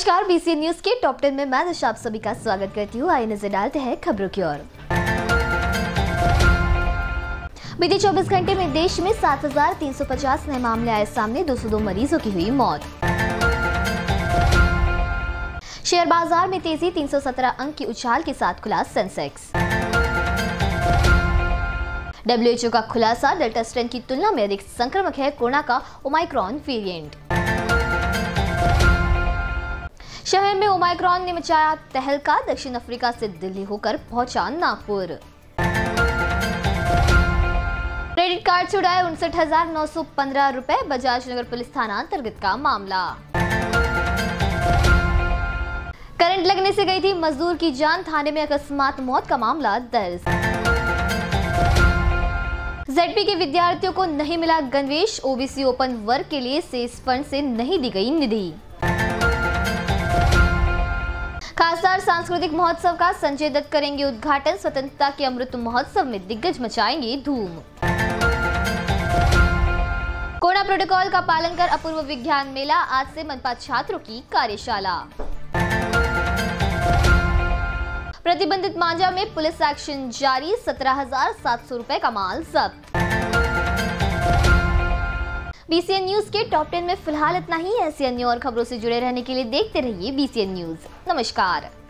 नमस्कार, BCN news के top 10 में मैं दिशा आप सभी का स्वागत करती हूँ। आइए नजर डालते हैं खबरों की ओर। बीते 24 घंटे में देश में 7,350 नए मामले आए सामने, 202 मरीजों की हुई मौत। शेयर बाजार में तेजी, 317 अंक की उछाल के साथ खुला सेंसेक्स। WHO का खुलासा, डेल्टा स्ट्रेन की तुलना में अधिक संक्रामक है कोरोना का ओमाइक्रॉन वेरिएंट। शहर में ओमाइक्रॉन ने मचाया तहलका, दक्षिण अफ्रीका से दिल्ली होकर पहुंचा नागपुर। क्रेडिट कार्ड से उड़ाए 59,915 रुपए, बजाज नगर पुलिस थाना अंतर्गत का मामला। करंट लगने से गई थी मजदूर की जान, थाने में अकस्मात मौत का मामला दर्ज। ZP के विद्यार्थियों को नहीं मिला गणवेश, OBC ओपन वर्ग के लिए सेस फंड से नहीं दी गई निधि। खासदार सांस्कृतिक महोत्सव का संजय दत्त करेंगे उद्घाटन, स्वतंत्रता के अमृत महोत्सव में दिग्गज मचाएंगे धूम। कोरोना प्रोटोकॉल का पालन कर अपूर्व विज्ञान मेला, आज से मनपा छात्रों की कार्यशाला। प्रतिबंधित मांझा में पुलिस एक्शन जारी, 17,700 रुपए का माल जब्त। बीसीएन न्यूज के टॉप 10 में फिलहाल इतना ही। ऐसी अन्य और खबरों से जुड़े रहने के लिए देखते रहिए बीसीएन न्यूज। नमस्कार।